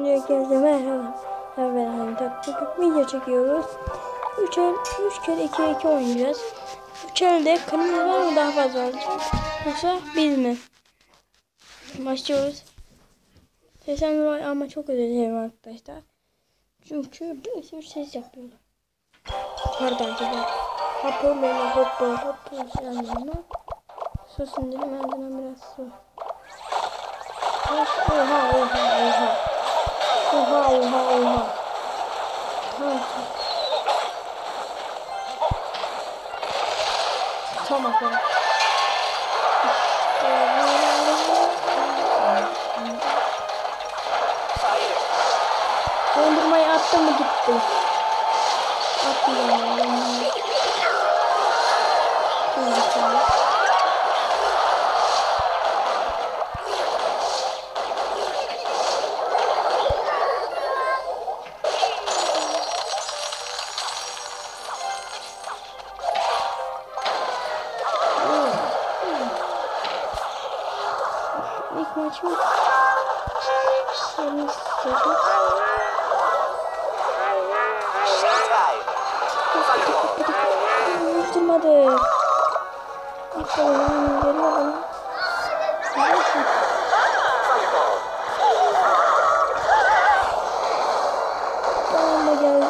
Herkese merhaba. Evet, taktik video çekiyoruz. 3 kere 2 oynayacağız. 3 elde kırmızı var mı daha fazla alacağım? Yoksa biz mi? Başlıyoruz. Sesler var ama çok özür dilerim arkadaşlar. Çünkü bir sürü ses yapıyorum. Pardon acaba. Hoppa yanına. Susun dedim elden biraz su. Oha. Tamam. Dondurmayı attı mı gitti. Atmayacağım. İlk maçım Vurdurmadı. Allah'ım geliyor bana. Bana da geldi.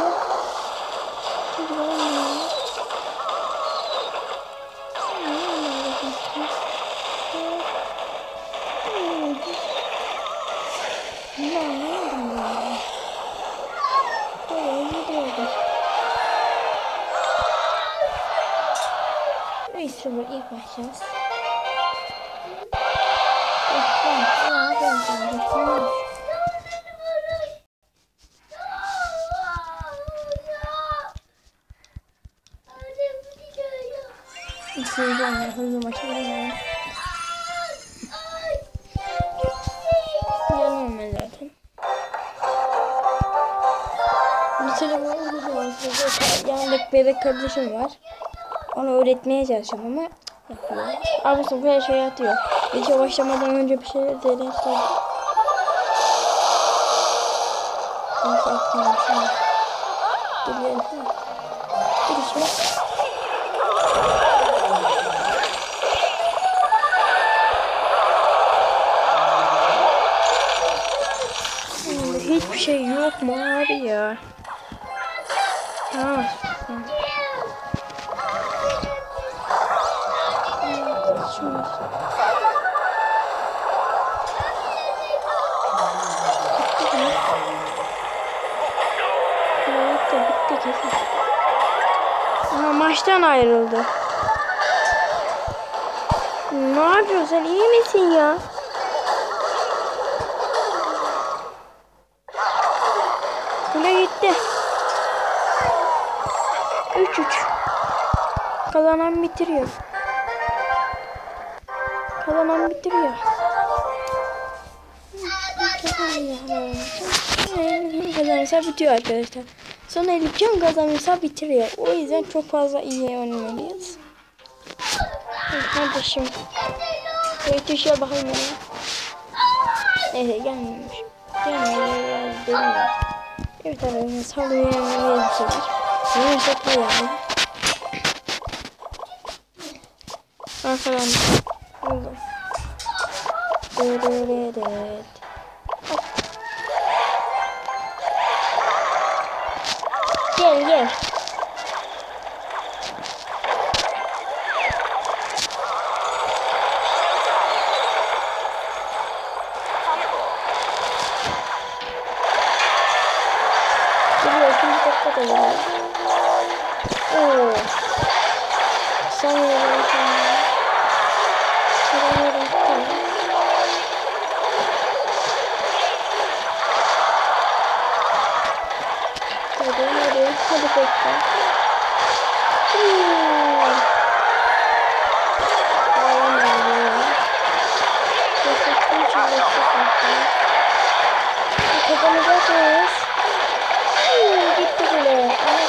Neyse bu ilk başlayacağız. Hızlı maçı oynayalım. Yanıyorum ben zaten. Mesela yanındaki bebek kardeşim var. Onu öğretmeye çalışıyorum ama yapıyor. Abisi her şeyi atıyor. Video başlamadan önce bir şey denedim. Neyse atmayayım şunu. Gidelim. Gidişme. Hiçbir şey yok mu abi ya? Ha. Bitti kesin. Aha, maçtan ayrıldı. Ne yapıyorsun sen, iyi misin ya? Kule gitti. 3-3. Kazanan bitiriyor. Kazanırsa bitiyor arkadaşlar. Son 50 kim kazanırsa bitiriyor. O yüzden çok fazla iyi oynamalıyız. Kardeşim. Yetişiyor bakayım ya. Neyse gelmemiş. Gelmiyor. Evet arkadaşlar sallıyor yani bir şeyler. Yine şaka yani. Arkadan buldum. Evet. Gel. Oo. Sanıyorum. Hadi bekle. Kazanacak mıyız? Gitti bile.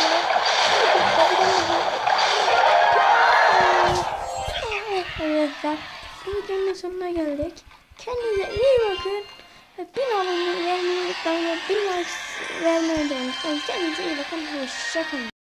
Arkadaşlar bu videonun sonuna geldik. Kendinize iyi bakın. Bin abone olmayı Ben de bir like vermeyi unutmayın. Kendinize iyi bakın. Hoşçakalın.